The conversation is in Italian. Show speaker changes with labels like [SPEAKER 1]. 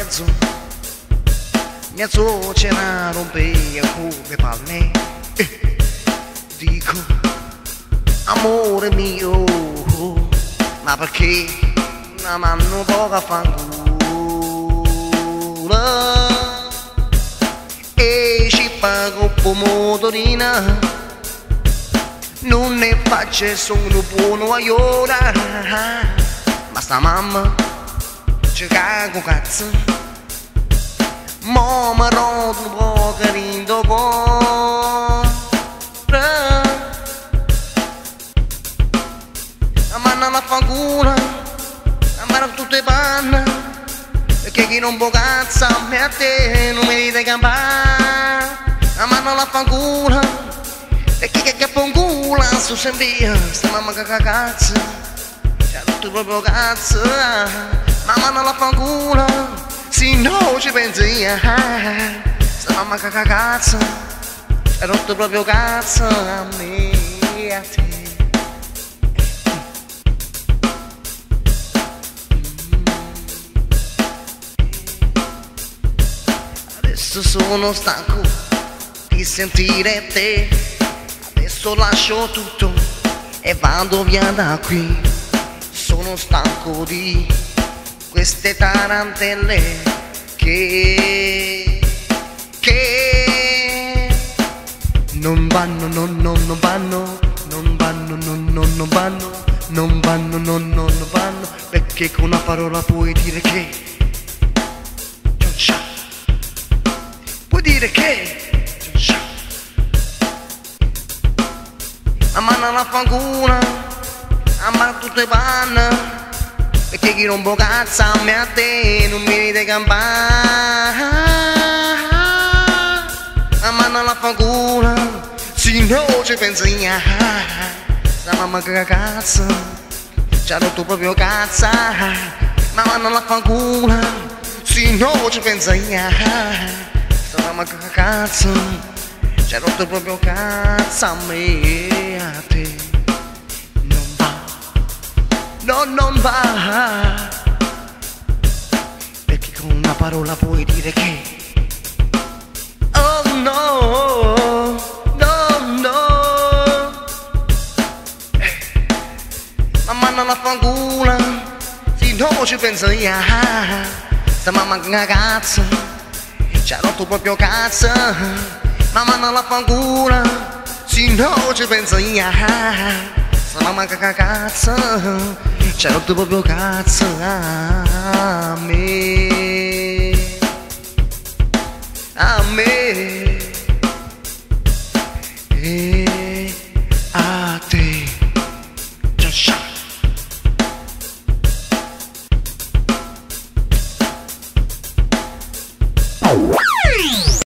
[SPEAKER 1] mezzo ce la rompea come palle. Dico, amore mio, ma perché una mano poca fanculo e ci pago pomodorina, non ne faccio, sono buono a ora, ma sta mamma ci cago cazzo, mo mi rodo un po' carino cuore. Ammanna la fanculo, ammanna tutte panne, perché chi non può cazzo a me a te non mi dite campare. Ammanna la fanculo, e chi che può un culo su sempre sta mamma che cazzo, c'ha tutto proprio cazzo. Ammanna la fanculo, se no ci pensi sta mamma che cazzo, c'ha tutto proprio cazzo a me e a te. Adesso sono stanco di sentire te, adesso lascio tutto e vado via da qui. Sono stanco di queste tarantelle che non vanno, non vanno, perché con una parola puoi dire che puoi dire che ammanna la fanculo, ammanna tutte le panne, perché chi non può cazzo a me a te non mi dite campare. Ammanna la fanculo, se no ci pensi sta mamma che cazzo, c'ha rotto proprio cazzo. Ammanna la fanculo, se no ci pensi sta mamma che cazzo, c'ha rotto proprio cazzo a me e a te. Non va, no, non va, perché con una parola puoi dire che oh no, no, no. Ammanna la fanculo, se no ci penso io sta mamma che cazzo, c'ha rotto proprio cazzo. Ammanna la fanculo, se no ci penso io sta mamma che cazzo, c'ha rotto proprio cazzo a me.